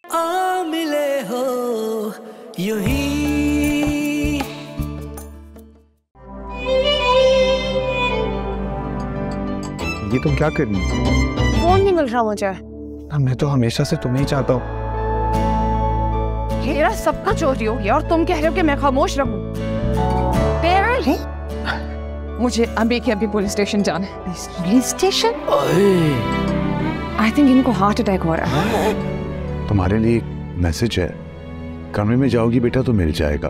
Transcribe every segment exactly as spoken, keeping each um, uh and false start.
आ मिले हो यूही। ये तुम क्या कर रही हो? फोन नहीं मिल रहा मुझे। मैं तो हमेशा से तुम्हें ही चाहता हूँ। मेरा सबका चोरी हो गया और तुम कह रहे हो कि मैं खामोश रहूं? मुझे अभी के अभी पुलिस स्टेशन जाना है। Police station? आई थिंक इनको हार्ट अटैक हो रहा है। तुम्हारे लिए मैसेज है, कमरे में जाओगी बेटा तो मिल जाएगा।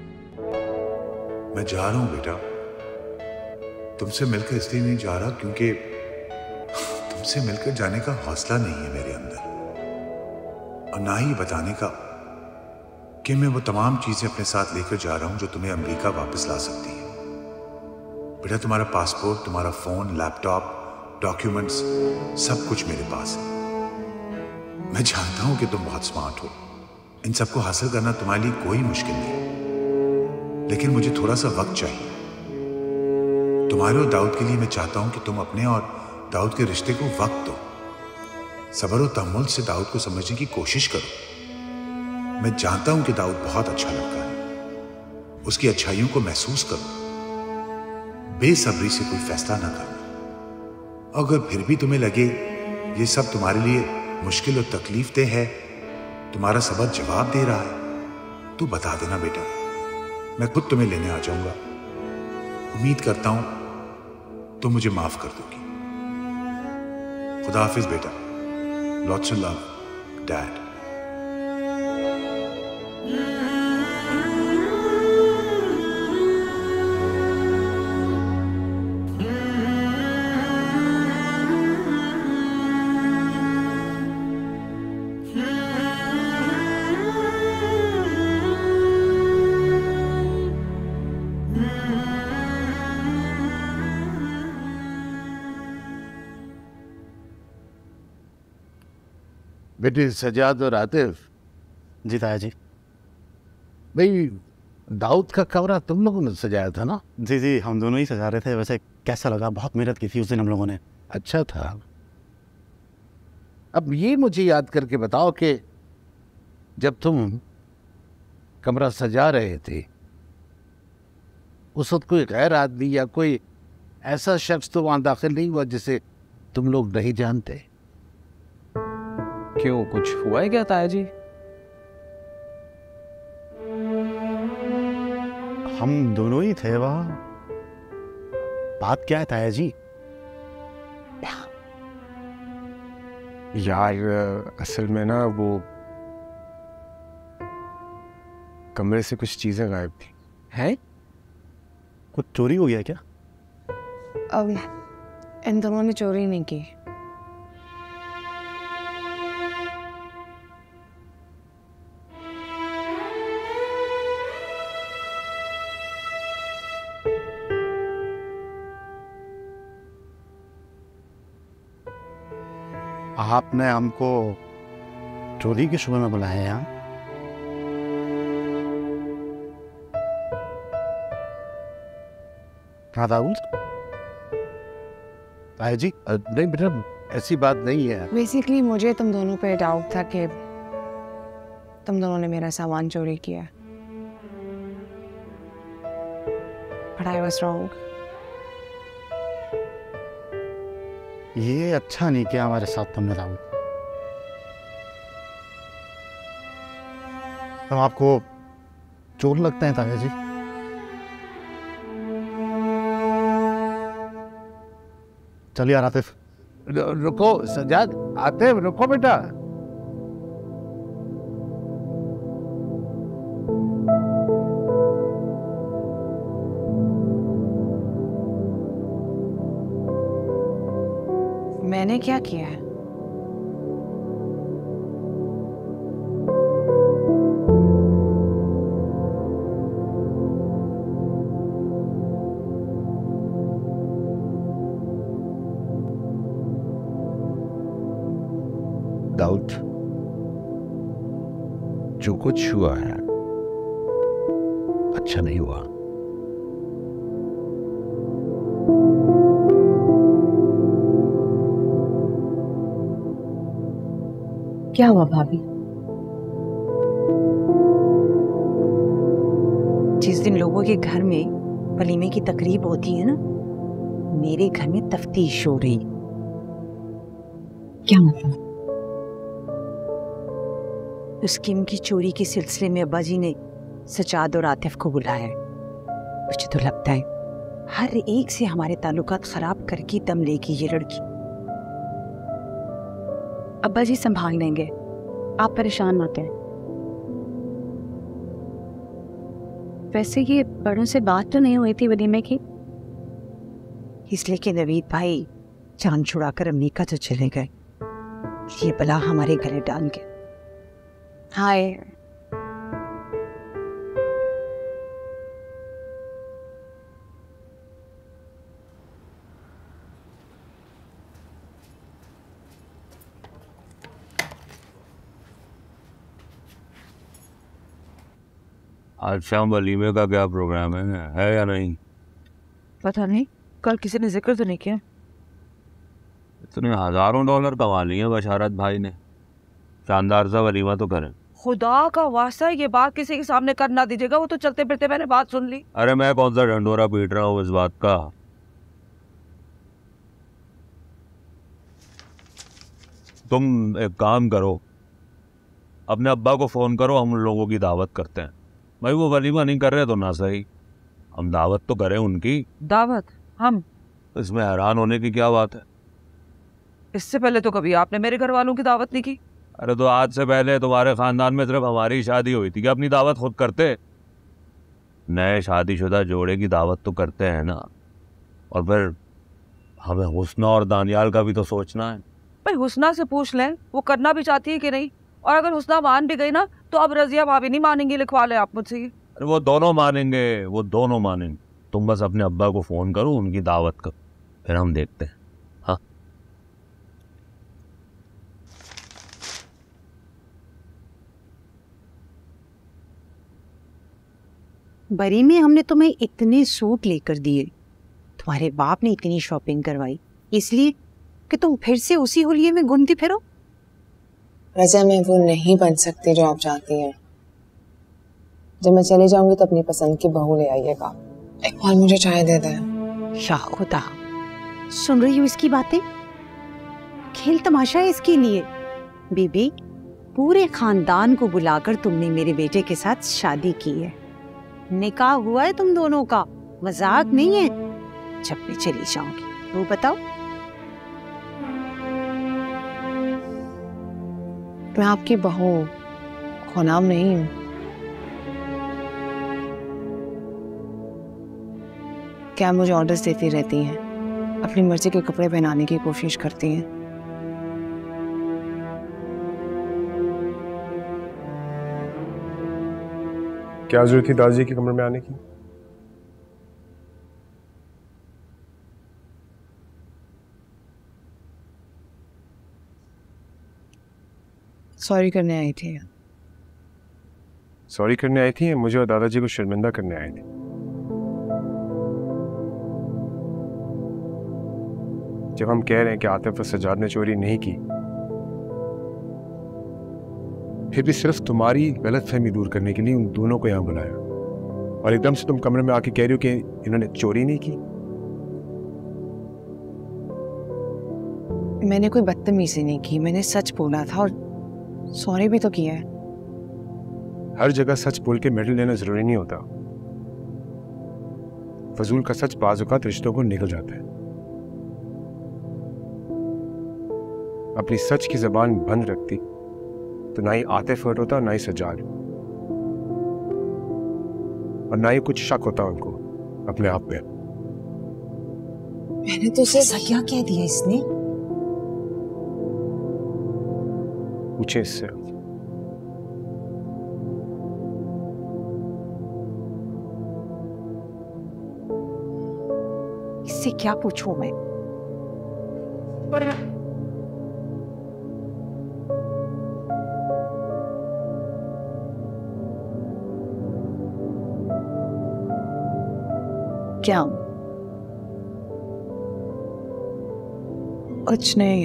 मैं जा रहा हूं बेटा, तुमसे मिलकर इसलिए नहीं जा रहा क्योंकि तुमसे मिलकर जाने का हौसला नहीं है मेरे अंदर, और ना ही बताने का कि मैं वो तमाम चीजें अपने साथ लेकर जा रहा हूं जो तुम्हें अमेरिका वापस ला सकती है। बेटा तुम्हारा पासपोर्ट, तुम्हारा फोन, लैपटॉप, डॉक्यूमेंट्स सब कुछ मेरे पास है। मैं जानता हूं कि तुम बहुत स्मार्ट हो, इन सबको हासिल करना तुम्हारे लिए कोई मुश्किल नहीं, लेकिन मुझे थोड़ा सा वक्त चाहिए। तुम्हारे और दाऊद के लिए मैं चाहता हूं कि तुम अपने और दाऊद के रिश्ते को वक्त दो, सब्र और तहम्मुल से दाऊद को समझने की कोशिश करो। मैं जानता हूं कि दाऊद बहुत अच्छा लड़का है, उसकी अच्छाइयों को महसूस करो, बेसब्री से कोई फैसला ना करना। अगर फिर भी तुम्हें लगे ये सब तुम्हारे लिए मुश्किल और तकलीफ दे है, तुम्हारा सब्र जवाब दे रहा है, तो बता देना बेटा, मैं खुद तुम्हें लेने आ जाऊंगा। उम्मीद करता हूं तुम मुझे माफ कर दोगी। खुदा हाफिज बेटा, लॉट्स ऑफ लव, डैड। बेटी सजाद और आतिफ। जी ताया जी। भाई दाऊद का कमरा तुम लोगों ने सजाया था ना? जी जी हम दोनों ही सजा रहे थे। वैसे कैसा लगा? बहुत मेहनत की थी उस दिन हम लोगों ने। अच्छा था। अब ये मुझे याद करके बताओ कि जब तुम कमरा सजा रहे थे उस वक्त कोई गैर आदमी या कोई ऐसा शख्स तो वहां दाखिल नहीं हुआ जिसे तुम लोग नहीं जानते? क्यों, कुछ हुआ है क्या ताया जी? हम दोनों ही थे वहां। बात क्या है ताया जी? यार असल में ना वो कमरे से कुछ चीजें गायब थी। हैं? कुछ चोरी हो गया क्या? अब इन दोनों ने चोरी नहीं की। आपने हमको चोरी के शुबे में बुलाया है यहाँ? हाँ दाऊद? ताया जी? नहीं बेटा, ऐसी बात नहीं है। बेसिकली मुझे तुम दोनों पे डाउट था कि तुम दोनों ने मेरा सामान चोरी किया। But I was wrong. ये अच्छा नहीं किया हमारे साथ तुमने दाऊद। हम आपको चोर लगते हैं ताया जी? चलिए यार आतिफ। रुको सजाद, आतिफ रुको बेटा। मैंने क्या किया है? दाऊद, जो कुछ हुआ है अच्छा नहीं हुआ। क्या हुआ भाभी? लोगों के घर में वलीमे की तकरीब होती है ना, मेरे घर में तफ्तीश हो रही। क्या मतलब? उस किम की चोरी के सिलसिले में अब्बा जी ने सजाद और आतिफ को बुलाया है। मुझे तो लगता है हर एक से हमारे ताल्लुकात खराब करके दम लेगी ये लड़की। अब्बा जी संभाल लेंगे, आप परेशान मत हैं। वैसे ये बड़ों से बात तो नहीं हुई थी वलीमे की? इसलिए कि नवीद भाई जान छुड़ाकर अमेरिका तो चले गए, ये बला हमारे गले डाल के। हाय, आज शाम वलीमे का क्या प्रोग्राम है है या नहीं? पता नहीं, कल किसी ने जिक्र तो नहीं किया। इतने हजारों डॉलर कमा लिए बशारत भाई ने, शानदार सा वलीमा तो करें। खुदा का वास्ता ये बात किसी के सामने कर ना दीजिएगा, वो तो चलते फिरते मैंने बात सुन ली। अरे मैं कौन सा ढंडोरा पीट रहा हूँ इस बात का। तुम एक काम करो, अपने अब्बा को फोन करो, हम उन लोगों की दावत करते हैं। भाई वो वलीमा नहीं कर रहे तो ना सही, हम दावत तो करें उनकी। दावत? हम? इसमें हैरान होने की क्या बात है? इससे पहले तो कभी आपने मेरे घर वालों की दावत नहीं की। अरे तो आज से पहले तुम्हारे खानदान में सिर्फ हमारी शादी हुई थी, क्या अपनी दावत खुद करते? नए शादीशुदा जोड़े की दावत तो करते हैं ना। और फिर हमें हुस्ना और दानियाल का भी तो सोचना है। भाई हुस्ना से पूछ लें वो करना भी चाहती है कि नहीं, और अगर हुस्ना मान भी गई ना तो अब रजिया भाभी नहीं मानेंगी, लिखवा ले आप मुझसे। अरे वो दोनों मानेंगे, वो दोनों मानेंगे। तुम बस अपने अब्बा को फोन करो, उनकी दावत करो, फिर हम देखते हैं। हाँ बरी में हमने तुम्हें इतने सूट लेकर दिए, तुम्हारे बाप ने इतनी शॉपिंग करवाई, इसलिए कि तुम फिर से उसी हुलिये में घूमती फिरो। रज़ा मैं वो नहीं बन सकती जो आप चाहती हैं। जब मैं चली जाऊंगी तो अपनी पसंद की बहू ले आइएगा। एक बार मुझे चाय दे दें। या खुदा, सुन रही हो इसकी बातें? खेल तमाशा है इसके लिए। बीबी, पूरे खानदान को बुलाकर तुमने मेरे बेटे के साथ शादी की है, निकाह हुआ है तुम दोनों का, मजाक नहीं है। जब मैं चली जाऊंगी वो बताओ। मैं आपकी बहू गुलाम नहीं हूँ। क्या मुझे ऑर्डर्स देती रहती हैं, अपनी मर्जी के कपड़े पहनाने की कोशिश करती हैं। क्या जरूरत थी दादाजी के कमरे में आने की? सॉरी करने आई थी। सॉरी करने आई थी या मुझे और दादाजी को शर्मिंदा करने आई थी? जब हम कह रहे हैं कि आतिफ और सजाद ने चोरी नहीं की, फिर भी सिर्फ तुम्हारी गलतफहमी दूर करने के लिए उन दोनों को यहां बुलाया, और एकदम से तुम कमरे में आके कह रही हो कि इन्होंने चोरी नहीं की। मैंने कोई बदतमीजी नहीं की, मैंने सच बोला था और सॉरी भी तो किया है। हर जगह सच बोल के मेडल लेना जरूरी नहीं होता। फजूल का सच बाज़ औक़ात रिश्तों को निकल जाता है। अपनी सच की जबान बंद रखती तो ना ही आतिफ हर्ट होता, ना ही सजाद, और ना ही कुछ शक होता उनको अपने आप पे। मैंने तो उसे क्या कह दिया इसने? पूछे इससे। इससे क्या पूछूं मैं? क्या? कुछ नहीं।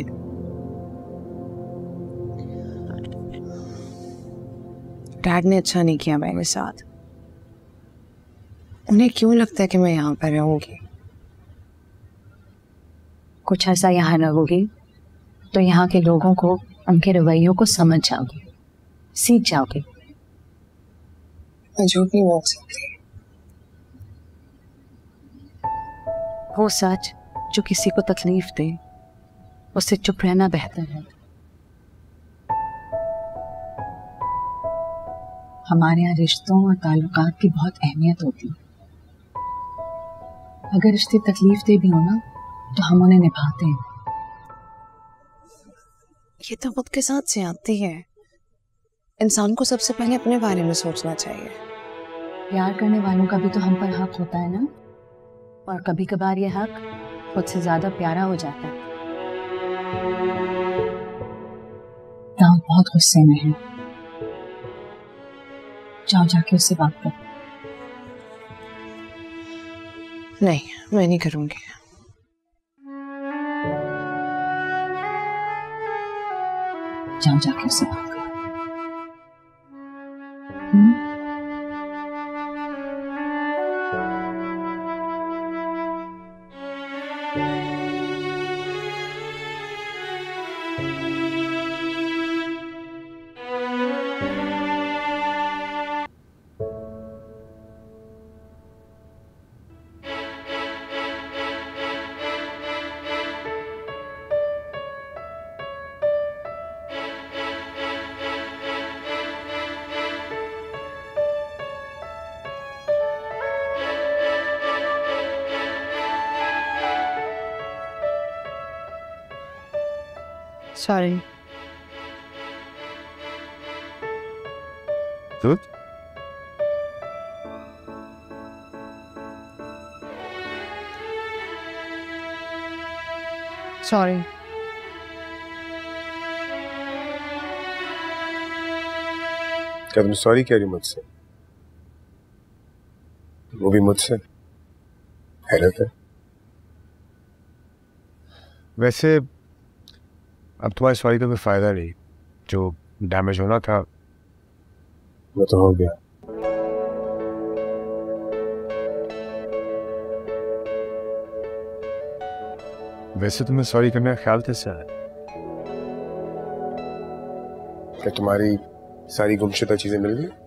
डैड ने अच्छा नहीं किया मेरे साथ। उन्हें क्यों लगता है कि मैं यहाँ पर रहूंगी? कुछ ऐसा यहाँ रहोगी तो यहाँ के लोगों को, उनके रवैयों को समझ जाओगे, सीख जाओगे। मैं झूठ नहीं बोल सकती। वो सच जो किसी को तकलीफ दे, उससे चुप रहना बेहतर है। हमारे यहाँ रिश्तों और ताल्लुकात की बहुत अहमियत होती है। अगर रिश्ते तकलीफ दे भी हो ना तो हम उन्हें निभाते हैं। ये तो खुद के साथ से आती है। इंसान को सबसे पहले अपने बारे में सोचना चाहिए। प्यार करने वालों का भी तो हम पर हक होता है ना, और कभी कभार ये हक खुद से ज्यादा प्यारा हो जाता है। दाऊद बहुत गुस्से में है, जाओ जाके उससे बात करो। नहीं, मैं नहीं करूंगी। जाओ जाके उससे बात करो। हम्म? Sorry. दूध? Sorry. क्या तुम सॉरी कह रही मुझसे? वो भी मुझसे? हैरत है। वैसे अब तुम्हारी सॉरी का कोई फायदा नहीं। जो डैमेज होना था वो तो हो गया। वैसे तुम्हें सॉरी करने का ख्याल कैसे आया? क्या तुम्हारी सारी गुमशुदा चीजें मिल गई?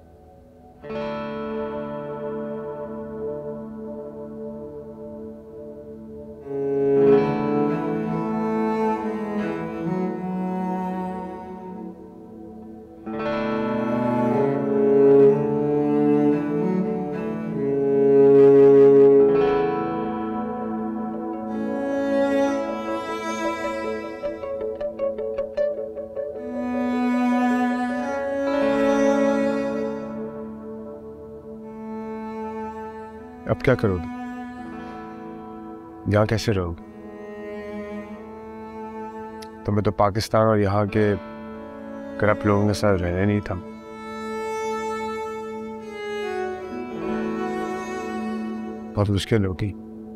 अब क्या करोगे? यहाँ कैसे रहोगे? तुम्हें तो पाकिस्तान और यहाँ के करप्ट लोगों के साथ रहना नहीं था। बहुत मुश्किल होगी।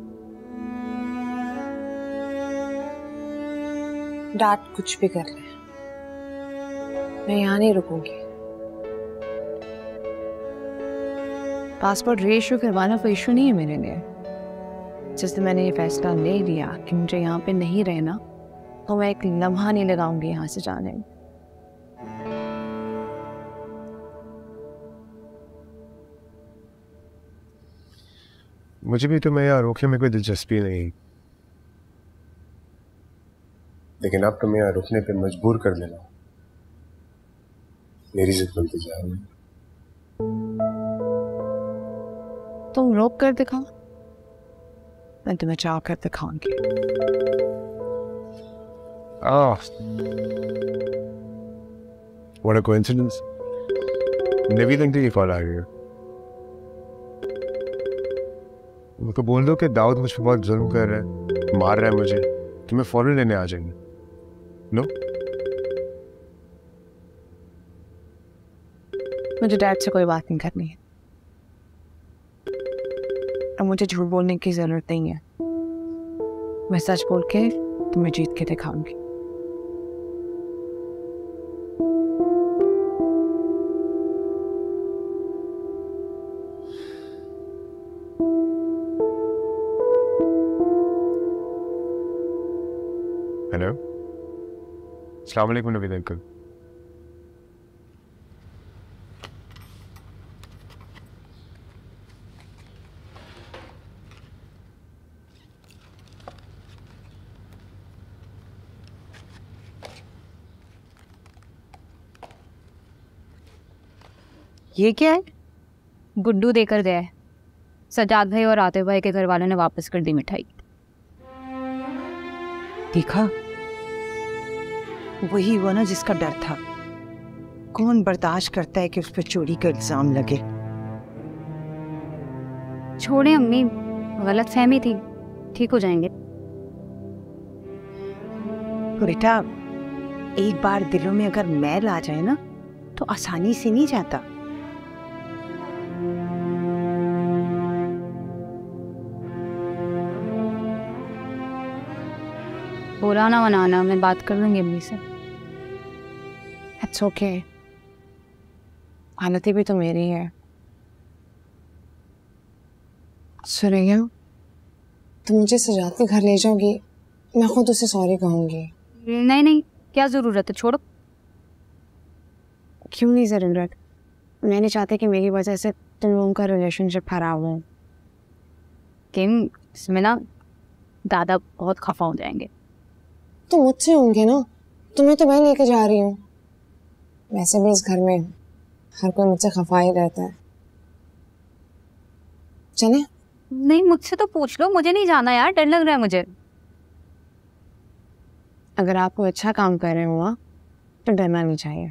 डांट कुछ भी कर ले, मैं यहाँ नहीं रुकूंगी। पासपोर्ट रीइश्यू करवाना कोई इशू नहीं है मेरे लिए। जिस दिन मैंने ये फैसला ले लिया कि मुझे यहाँ पे नहीं रहना, तो मैं एक लम्हा नहीं लगाऊंगी यहाँ से जाने में। मुझे भी तुम्हें यहाँ रोकने में कोई दिलचस्पी नहीं, लेकिन अब तुम्हें यहाँ रुकने पे मजबूर कर देना मेरी जिद बनती जा रही है। तुम रोक कर दिखाओ, मैं तुम्हें चाह कर दिखाऊंगी। Ah, what a coincidence! Navy तक की कॉल आ गई है। उनको बोल दो कि दाऊद मुझ पर बहुत जुल्म कर रहा है, मार रहा है मुझे, तुम्हें फौरन लेने आ जाएंगे। नो? मुझे डैड से कोई बात नहीं करनी है, और मुझे झूठ बोलने की जरूरत नहीं है। मैं सच बोल के तुम्हें जीत के दिखाऊंगी। हेलो, अस्सलाम वालेकुम नवीद अंकल। ये क्या है? गुड्डू देकर गया है। सजाद भाई और आतिफ भाई के घर वालों ने वापस कर दी मिठाई। देखा, वही हुआ ना जिसका डर था। कौन बर्दाश्त करता है कि उस पर चोरी का इल्जाम लगे। छोड़े अम्मी, गलत फहमी थी, ठीक हो जाएंगे। तो बेटा, एक बार दिलों में अगर मैल आ जाए ना तो आसानी से नहीं जाता। बुरा ना मनाना, मैं बात कर लूंगी अम्मी से। इट्स ओके, हालत भी तो मेरी है। सुरैया, तुम मुझे सजाद के घर ले जाओगी, मैं खुद उसे सॉरी कहूँगी। नहीं नहीं, क्या ज़रूरत है, छोड़ो। क्यों नहीं ज़रूरत? मैं नहीं चाहती कि मेरी वजह से तुम लोगों का रिलेशनशिप खराब हो। किम, इसमें ना दादा बहुत खफा हो जाएंगे। तो मुझसे होंगे ना, तुम्हें तो मैं लेके जा रही हूँ। वैसे भी इस घर में हर कोई मुझसे खफा ही रहता है। चले? नहीं, मुझसे तो पूछ लो, मुझे नहीं जाना यार, डर लग रहा है मुझे। अगर आप कोई अच्छा काम कर रहे हो तो डरना नहीं चाहिए।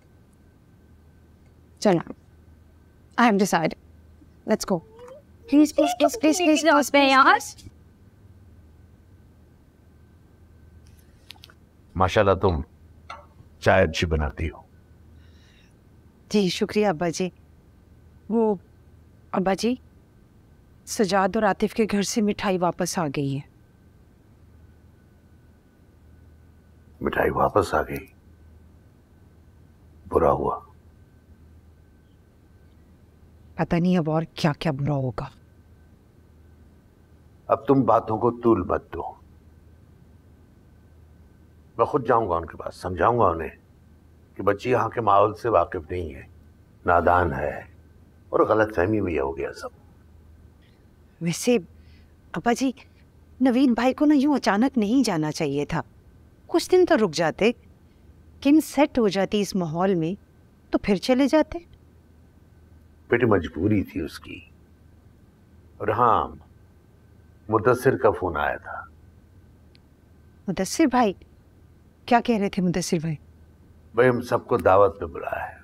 चलो, I have decided, let's go. Please please please please please please पे यार। माशाल्लाह तुम चाय अच्छी बनाती हो। जी शुक्रिया अब्बा जी। वो अब्बा जी, सजाद और आतिफ के घर से मिठाई वापस आ गई है। मिठाई वापस आ गई? बुरा हुआ। पता नहीं अब और क्या क्या बुरा होगा। अब तुम बातों को तूल मत दो। मैं खुद जाऊंगा उनके पास, समझाऊंगा उन्हें कि बच्ची यहाँ के माहौल से वाकिफ नहीं है, नादान है और गलतफहमी में हो गया सब। वैसे अब्बा जी, नवीन भाई को ना यूं अचानक नहीं जाना चाहिए था। कुछ दिन तो रुक जाते, किम सेट हो जाती इस माहौल में तो फिर चले जाते। बेटी मजबूरी थी उसकी। और हाँ, मुदस्सिर का फोन आया था। मुदस्सिर भाई? क्या कह रहे थे मुदस्सिर भाई? भाई हम सबको दावत पे बुलाया है।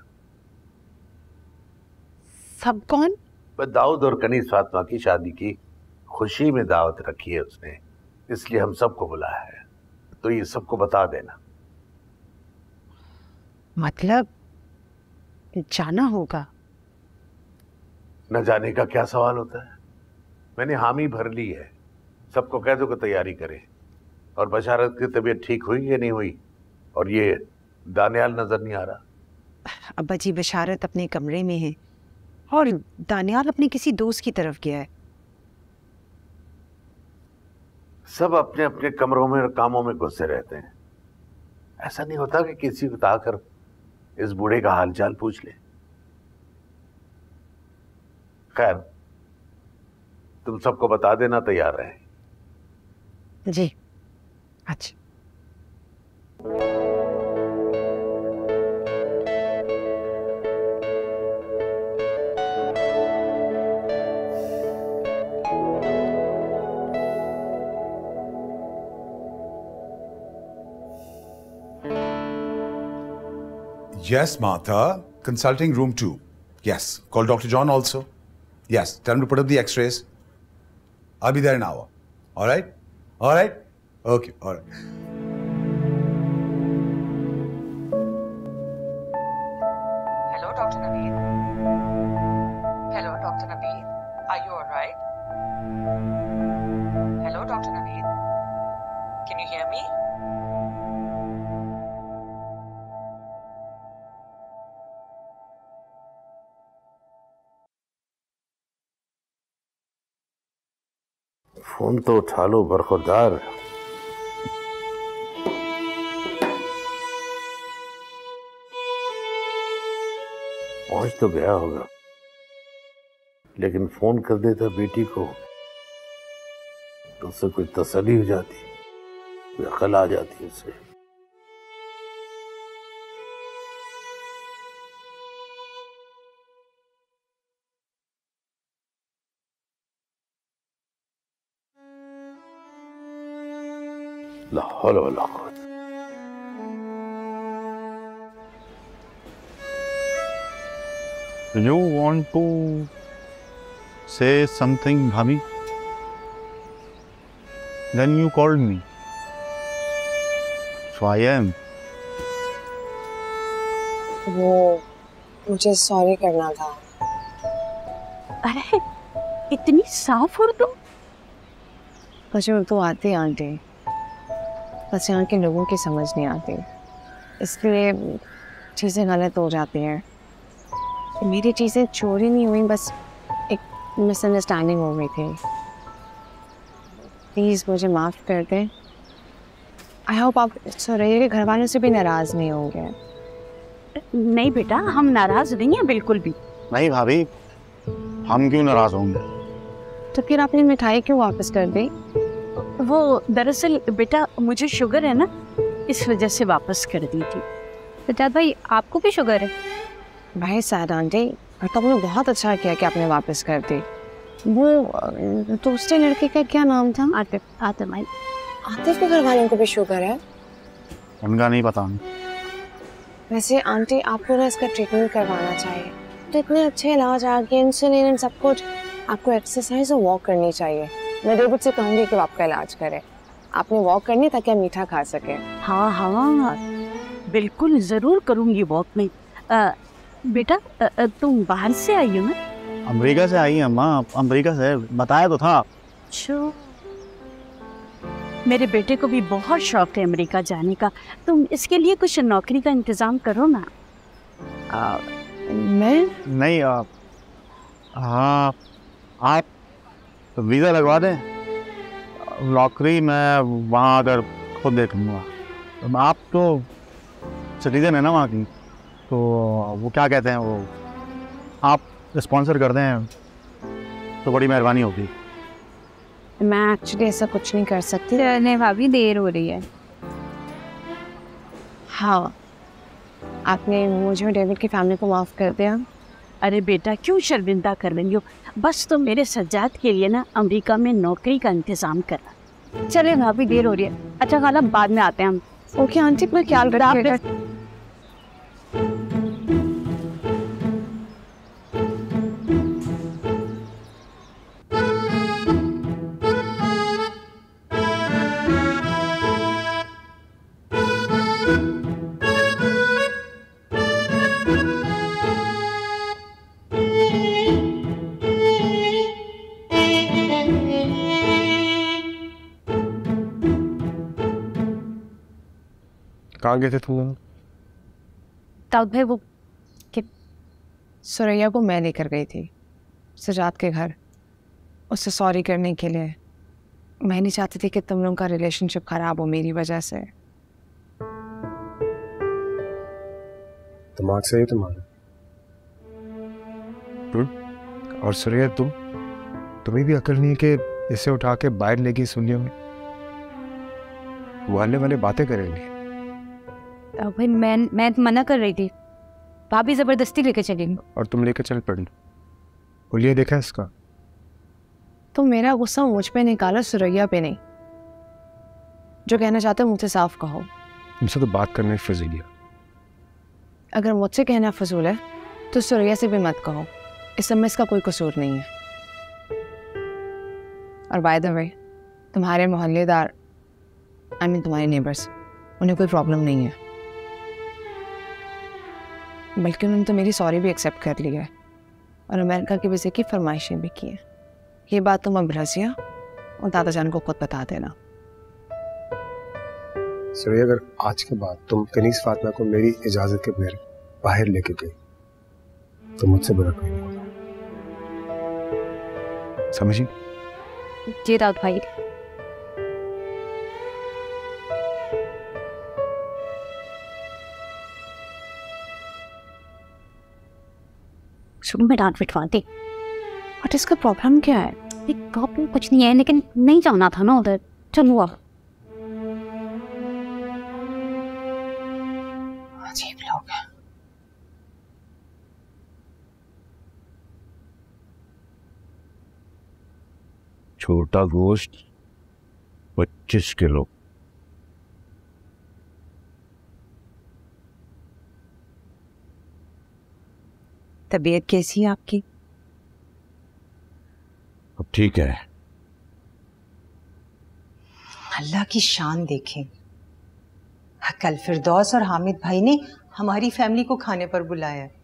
सब कौन? बस दाऊद और कनीज फातिमा की शादी की खुशी में दावत रखी है उसने, इसलिए हम सबको बुलाया है। तो ये सबको बता देना। मतलब जाना होगा? न जाने का क्या सवाल होता है, मैंने हामी भर ली है। सबको कह दो कि तैयारी करें। और बशारत की तबीयत ठीक हुई या नहीं हुई? और ये दानियाल नजर नहीं आ रहा? अब्बा जी, बशारत अपने कमरे में है और दानियाल अपने किसी दोस्त की तरफ गया है। सब अपने अपने कमरों में और कामों में घुसे रहते हैं। ऐसा नहीं होता कि किसी को ताकर इस बूढ़े का हालचाल पूछ ले। खैर, तुम सबको बता देना, तैयार रहे। जी अच्छा। Yes, Martha. Consulting room two. Yes. Call Doctor John also. Yes. Tell him to put up the x-rays. I'll be there in an hour. All right? All right? Okay. All right. Hello, Doctor Naveed. Hello, Doctor Naveed. Are you all right? Hello, Doctor Naveed. Can you hear me? Phone तो उठा लो बरखुरदार। पहुंच तो गया होगा, लेकिन phone कर देता बेटी को तो उससे कुछ तसल्ली हो जाती, कोई अकल आ जाती उससे। ला हौला वला कुव्वत। You want to say something, भाभी? Then you called me. So I am. वो मुझे सॉरी करना था। अरे इतनी साफ उर्दू? मुझे उर्दू आती है आंटी, बस यहाँ के लोगों की समझ नहीं आती, इसलिए चीज़ें गलत हो जाती हैं। मेरी चीज़ें चोरी नहीं हुई, बस एक मिसअंडरस्टैंडिंग हो गई थी। प्लीज़ मुझे माफ़ कर दें। आई होप आप सुरैया के घर वालों से भी नाराज़ नहीं होंगे। नहीं बेटा, हम नाराज़ नहीं हैं बिल्कुल भी। नहीं भाभी, हम क्यों नाराज़ होंगे? तो फिर आपने मिठाई क्यों वापस कर दी? वो दरअसल बेटा मुझे शुगर है ना, इस वजह से वापस कर दी थी। सजाद भाई आपको भी शुगर है? भाई साद आंटी, तो आपने बहुत अच्छा किया कि आपने वापस कर दी। वो दूसरे लड़के का क्या नाम था? आतिफ। आतिफ भाई। आतिफ के घर वालों को भी शुगर है? उनका नहीं पता। वैसे आंटी आपको ना इसका ट्रीटमेंट करवाना चाहिए। तो इतने अच्छे इलाज आ गए, इंसुलिन एंड सब कुछ, आपको एक्सरसाइज और वॉक करनी चाहिए। मैं डेविड से कहूँगी कि वो आपका इलाज करे। आपने वॉक करनी ताकि आप मीठा खा सके। हाँ हाँ बिल्कुल ज़रूर करूँगी वॉक में। आ, बेटा आ, तुम बाहर से आई हो ना? अमेरिका से आई है अम्मा, अमेरिका से, बताया तो था। अच्छा, मेरे बेटे को भी बहुत शौक है अमेरिका जाने का। तुम इसके लिए कुछ नौकरी का इंतज़ाम करो ना। आ, मैं नहीं, आ, हाँ आप तो वीज़ा लगवा दें, नौकरी मैं वहाँ अगर खुद देख लूँगा। तो आप तो सिटीजन है ना वहाँ की, तो वो क्या कहते हैं, वो आप स्पॉन्सर कर दें तो बड़ी मेहरबानी होगी। मैं एक्चुअली ऐसा कुछ नहीं कर सकती। नहीं भाभी, देर हो रही है। हाँ, आपने मुझे और डेविड की फैमिली को माफ़ कर दिया। अरे बेटा क्यों शर्मिंदा कर रही हो, बस तुम मेरे सज्जाद के लिए ना अमेरिका में नौकरी का इंतज़ाम करना। चले भाभी, देर हो रही है। अच्छा खाला, बाद में आते हैं हम। ओके आंटी, अपना ख्याल रखिएगा। कहाँ गए थे तुम? दाऊद भाई, वो कि सुरैया को मैं लेकर गई थी सजाद के घर, उससे सॉरी करने के लिए। मैं नहीं चाहती थी कि तुम लोगों का रिलेशनशिप खराब हो मेरी वजह से। दिमाग सही है तुम्हारा? और सुरैया, तुम तुम्हें भी अकल नहीं है कि इसे उठा के बाहर लेके सुनियो में वो आने वाले बातें करेंगे? भाई मैं मैं मना कर रही थी, भाभी जबरदस्ती लेके चलेंगे। और तुम लेकर चल पड़ी। बोलिए, देखा इसका? तो मेरा गुस्सा मुझ पे निकाला, सुरैया पे नहीं। जो कहना चाहते हो मुझसे साफ कहो। तुमसे तो बात करना फजूल है। अगर मुझसे कहना फजूल है तो सुरैया से भी मत कहो, इस समय इसका कोई कसूर नहीं है। और बाय द वे, तुम्हारे मोहल्लेदार, आई मीन तुम्हारे नेबर्स, उन्हें कोई प्रॉब्लम नहीं है, बल्कि उन्होंने तो मेरी सॉरी भी एक्सेप्ट कर लिया है और अमेरिका के वीज़े की फरमाइशें भी की है। ये बात तुम अब रज़िया और दादा जान को खुद बता देना। सुरैया, अगर आज के बाद तुम कनीज़ फातिमा को मेरी इजाज़त के बगैर बाहर लेके गई तो मुझसे बुरा कोई नहीं होगा, समझी? जी दाऊद भाई। शुरू में डांट पिटवा दी। बट इसका प्रॉब्लम क्या है? एक प्रॉब्लम कुछ नहीं है, लेकिन नहीं जाना था ना उधर। चलो अब। अजीब लोग हैं। छोटा गोश्त पच्चीस किलो। तबीयत कैसी है आपकी? अब ठीक है। अल्लाह की शान देखें, कल फिरदौस और हामिद भाई ने हमारी फैमिली को खाने पर बुलाया है।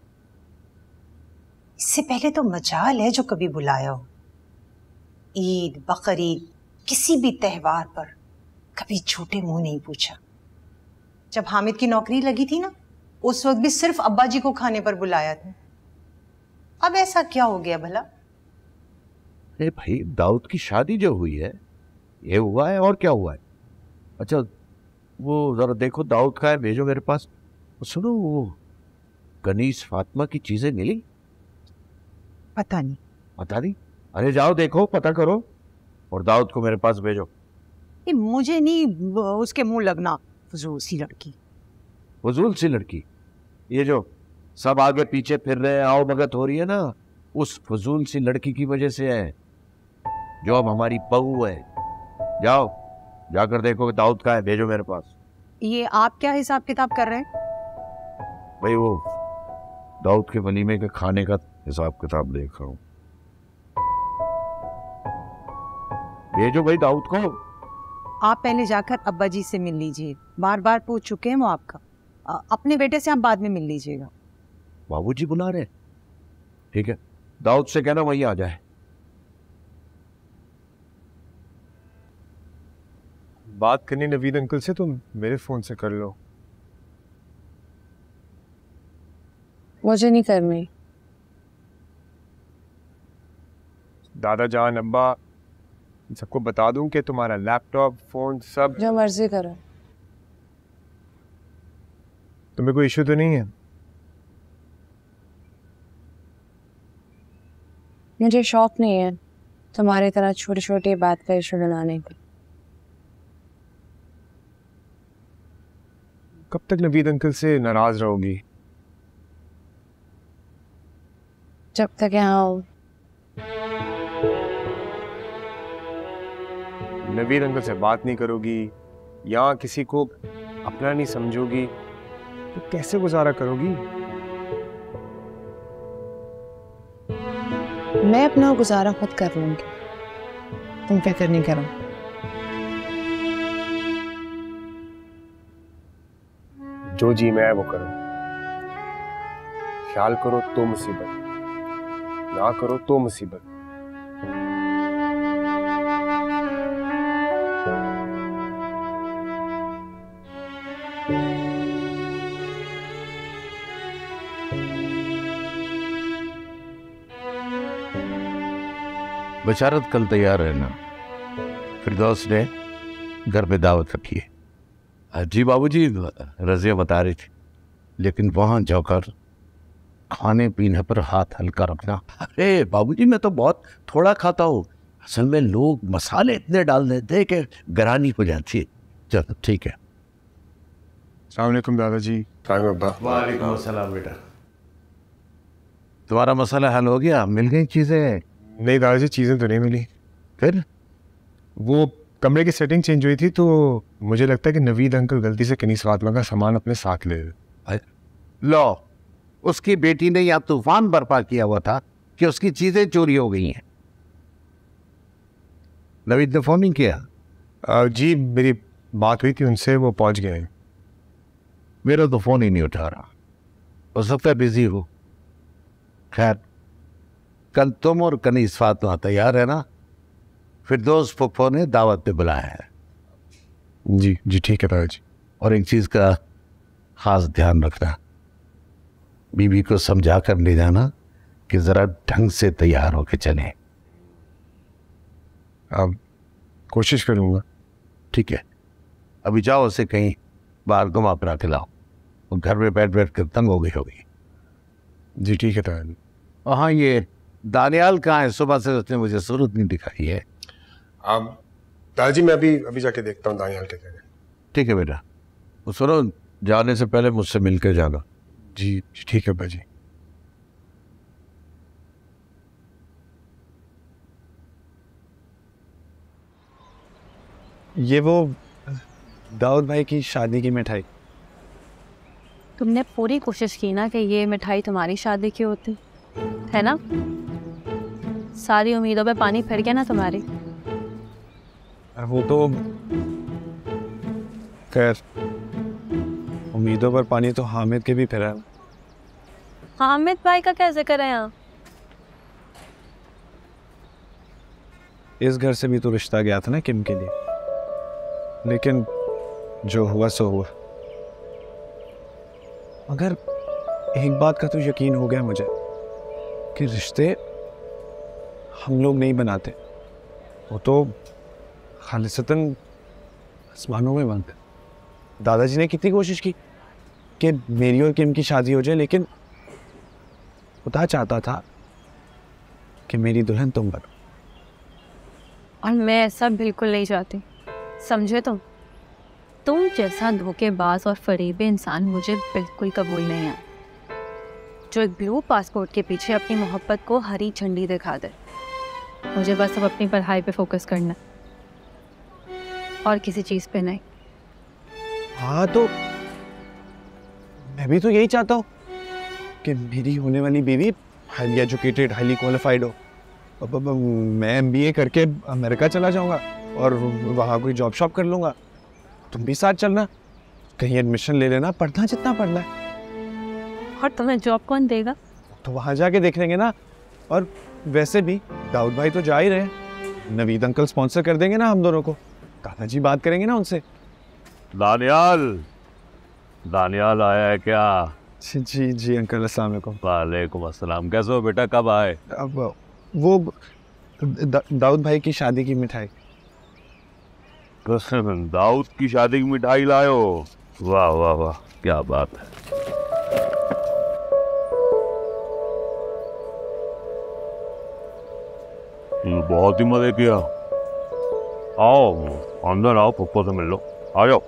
इससे पहले तो मजाल है जो कभी बुलाया हो। ईद, बकरीद, किसी भी त्योहार पर कभी छोटे मुंह नहीं पूछा। जब हामिद की नौकरी लगी थी ना, उस वक्त भी सिर्फ अब्बा जी को खाने पर बुलाया था। अब ऐसा क्या हो गया भला? अरे भाई, दाऊद की शादी जो हुई है ये हुआ है, और क्या हुआ है? अच्छा वो जरा देखो दाऊद का है, भेजो मेरे पास। सुनो, वो कनीज फातिमा की चीजें मिली? पता नहीं। पता नहीं? अरे जाओ देखो, पता करो और दाऊद को मेरे पास भेजो। ये मुझे नहीं उसके मुंह लगना। फजूल सी लड़की। फजूल सी लड़की? ये जो सब आगे पीछे फिर रहे हैं, आओ भगत हो रही है ना, उस फजूल सी लड़की की वजह से है, जो अब हमारी बहू है। जाओ जाकर देखो दाऊद का है, भेजो मेरे पास। ये आप क्या हिसाब किताब कर रहे हैं? भाई वो दाऊद के वलीमे के खाने का हिसाब किताब देख रहा हूँ। भेजो भाई दाऊद को। आप पहले जाकर अब्बा जी से मिल लीजिए, बार बार पूछ चुके हैं वो आपका। आ, अपने बेटे से आप बाद में मिल लीजिएगा। बाबूजी बुला रहे? ठीक है, दाऊद से कहना वहीं आ जाए। बात करनी नवीद अंकल से तो मेरे फोन से कर लो। मुझे नहीं करनी। दादा जान, अब्बा, सबको बता दूं कि तुम्हारा लैपटॉप, फोन सब जो मर्जी करो। तुम्हें कोई इशू तो नहीं है? मुझे शौक नहीं है तुम्हारी तरह छोटी छोटी बात का इशू बनाने का। कब तक नवीद अंकल से नाराज रहोगी? जब तक यहाँ हो। नवीद अंकल से बात नहीं करोगी, यहाँ किसी को अपना नहीं समझोगी, तो कैसे गुजारा करोगी? मैं अपना गुजारा खुद कर लूंगी, तुम फिक्र नहीं करो। जो जी मैं है वो करो। ख्याल करो तो मुसीबत, ना करो तो मुसीबत। बशारत कल तैयार है ना? फिरदौस ने घर पे दावत रखी है। जी बाबूजी, रज़िया बता रही थी, लेकिन वहाँ जाकर खाने पीने पर हाथ हल्का रखना। अरे बाबूजी, मैं तो बहुत थोड़ा खाता हूँ, असल में लोग मसाले इतने डाल देते हैं कि गरानी हो जाती है। चलो ठीक है। अस्सलाम वालेकुम दादाजी। वालेकुम अस्सलाम बेटा। तुम्हारा मसाला हल हो गया? मिल गई चीज़ें? नहीं दादाजी, चीज़ें तो नहीं मिली। फिर वो कमरे की सेटिंग चेंज हुई थी, तो मुझे लगता है कि नवीद अंकल गलती से कनीज़ फातिमा का सामान अपने साथ ले गए। लो, उसकी बेटी ने या तूफान बर्पा किया हुआ था कि उसकी चीज़ें चोरी हो गई हैं। नवीद ने फोन नहीं किया? जी मेरी बात हुई थी उनसे, वो पहुंच गए हैं। मेरा तो फोन ही नहीं उठा रहा, हो सकता है बिजी हो। खैर, कल तुम और कनीज़ फातिमा तैयार है ना? फिरदौस फुफो ने दावत पे बुलाया है। जी जी ठीक है दादाजी। और एक चीज़ का खास ध्यान रखना, बीबी को समझा कर ले जाना कि ज़रा ढंग से तैयार होके चलें। अब कोशिश करूँगा। ठीक है, अभी जाओ उसे कहीं बाहर घुमा फिरा के लाओ, और घर में बैठ बैठ कर तंग हो गई होगी। जी ठीक है दादाजी। और हाँ, ये दानियाल कहाँ है? सुबह से उसने मुझे सूरत नहीं दिखाई है। आप दादाजी, मैं अभी अभी जाके देखता हूँ दानियाल के घर। ठीक है बेटा, वो सुनो, जाने से पहले मुझसे मिलकर जाना। जी ठीक है बाजी। ये वो दाऊद भाई की शादी की मिठाई। तुमने पूरी कोशिश की ना कि ये मिठाई तुम्हारी शादी की होती है ना? सारी उम्मीदों पे पानी फिर गया ना तुम्हारी। वो तो खैर, उम्मीदों पर पानी तो हामिद के भी फिरा है। हामिद भाई का क्या जिक्र है यहाँ? इस घर से भी तो रिश्ता गया था ना किम के लिए, लेकिन जो हुआ सो हुआ। मगर एक बात का तो यकीन हो गया मुझे कि रिश्ते हम लोग नहीं बनाते, वो तो खालिसतन आसमानों में बनते। दादाजी ने कितनी कोशिश की कि मेरी और किम की शादी हो जाए, लेकिन खुदा चाहता था कि मेरी दुल्हन तुम बनो। और मैं ऐसा बिल्कुल नहीं चाहती, समझे तुम? तुम जैसा धोखेबाज और फरेबी इंसान मुझे बिल्कुल कबूल नहीं है, जो एक ब्लू पासपोर्ट के पीछे अपनी मोहब्बत को हरी झंडी दिखा दे। मुझे बस अब अपनी पढ़ाई पे फोकस करना और किसी चीज़ पे नहीं। हाँ तो मैं भी तो यही चाहता हूँ कि मेरी होने वाली बीवी हाईली एजुकेटेड, हाईली क्वालिफाइड हो। अब अब मैं एम बी ए करके अमेरिका चला जाऊँगा और वहाँ कोई जॉब शॉप कर लूँगा। तुम भी साथ चलना, कहीं एडमिशन ले लेना, पढ़ना जितना पढ़ना है। और तुम्हें जॉब कौन देगा? तो वहाँ जाके देख लेंगे ना। और वैसे भी दाऊद भाई तो जा ही रहे, नवीद अंकल स्पॉन्सर कर देंगे ना हम दोनों को। दादाजी बात करेंगे ना उनसे। दानियाल, दानियाल आया है क्या? जी जी अंकल, अस्सलाम वालेकुम। वालेकुम अस्सलाम। कैसे हो बेटा, कब आए? अब वो दा, दाऊद भाई की शादी की मिठाई। दाऊद की शादी की मिठाई लायो? वाह वाह वाह, क्या बात है। बहुत ही मजे किया। आओ अंदर आओ, पप्पो से मिल लो, आ जाओ।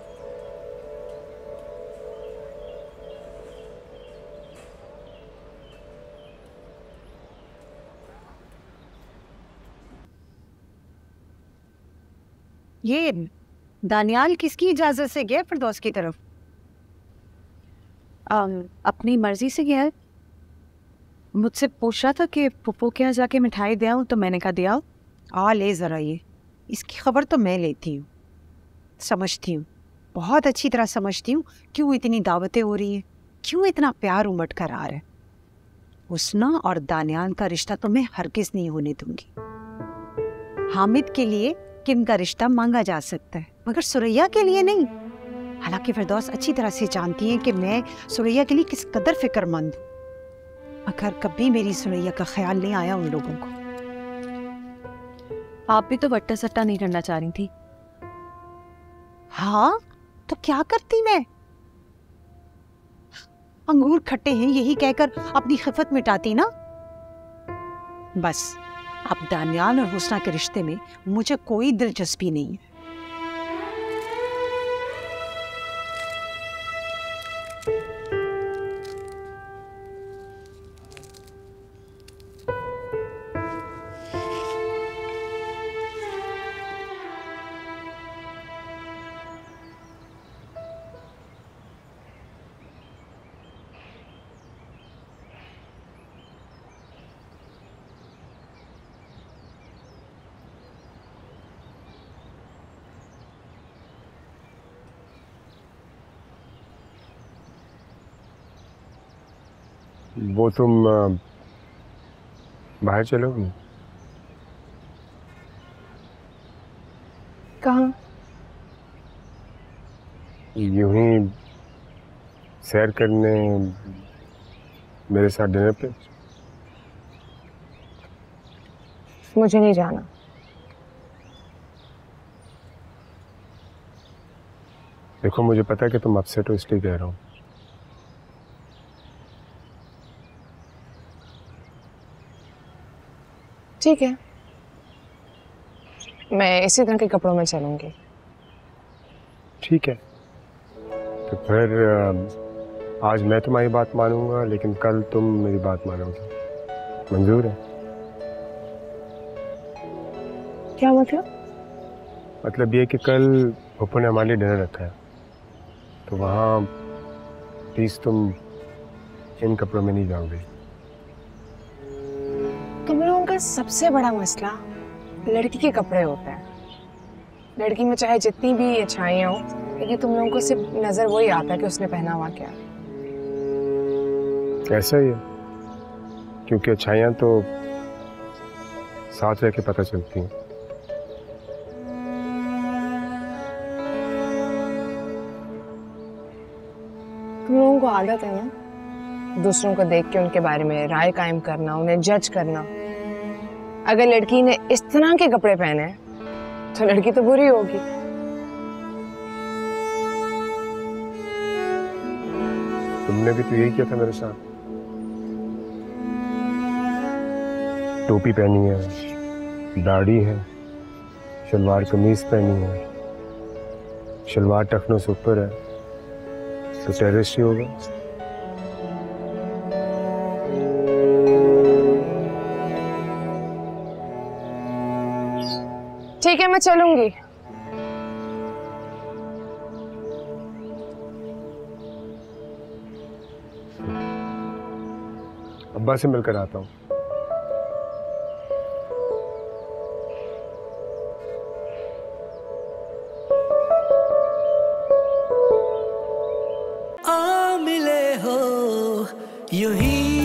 ये दानियाल किसकी इजाजत से गया फिरदौस की तरफ? um, अपनी मर्जी से गया है। मुझसे पूछ रहा था कि पप्पू के यहाँ जाके मिठाई दे आऊँ, तो मैंने कहा दे आओ। आ ले ज़रा, ये इसकी खबर तो मैं लेती हूँ, समझती हूँ, बहुत अच्छी तरह समझती हूँ क्यों इतनी दावतें हो रही हैं, क्यों इतना प्यार उमड़ कर आ रहा है। हुस्ना और दानियाल का रिश्ता तो मैं हरगिज़ नहीं होने दूंगी। हामिद के लिए किम का रिश्ता मांगा जा सकता है, मगर सुरैया के लिए नहीं। हालांकि फिरदौस अच्छी तरह से जानती है कि मैं सुरैया के लिए किस कदर फिक्रमंद हूँ, मगर कभी मेरी सुरैया का ख्याल नहीं आया उन लोगों को। आप भी तो बट्टा सट्टा नहीं करना चाह रही थी। हाँ तो क्या करती मैं? अंगूर खट्टे हैं यही कहकर अपनी खिफत मिटाती ना। बस अब दानियाल और हुस्ना के रिश्ते में मुझे कोई दिलचस्पी नहीं है। वो तुम बाहर चलोगी? कहाँ? यूं ही सैर करने, मेरे साथ डिनर पे। मुझे नहीं जाना। देखो मुझे पता है कि तुम अपसेट हो, इसलिए कह रहा हूँ। ठीक है, मैं इसी तरह के कपड़ों में चलूंगी। ठीक है, तो फिर आज मैं तुम्हारी बात मानूंगा, लेकिन कल तुम मेरी बात मानोगी। मंजूर है? क्या मतलब? मतलब ये कि कल पप्पू ने हमारे लिए डिनर रखा है, तो वहाँ प्लीज तुम इन कपड़ों में नहीं जाओगे। तुम लोगों का सबसे बड़ा मसला लड़की के कपड़े होते हैं। लड़की में चाहे जितनी भी अच्छाइयाँ हो, लेकिन तुम लोगों को सिर्फ नजर वही आता है कि उसने पहना हुआ क्या। ऐसा ही है, क्योंकि अच्छाइयाँ तो साथ रह के पता चलती हैं। तुम लोगों को आदत है ना दूसरों को देख के उनके बारे में राय कायम करना, उन्हें जज करना। अगर लड़की ने इस तरह के कपड़े पहने तो लड़की तो बुरी होगी। तुमने भी तो यही किया था मेरे साथ। टोपी पहनी है, दाढ़ी है, शलवार कमीज पहनी है, शलवार टखनों से ऊपर है, तो टेररिस्ट ही होगा। ठीक है, मैं चलूंगी। अब्बा से मिलकर आता हूँ। आ मिले हो यूं ही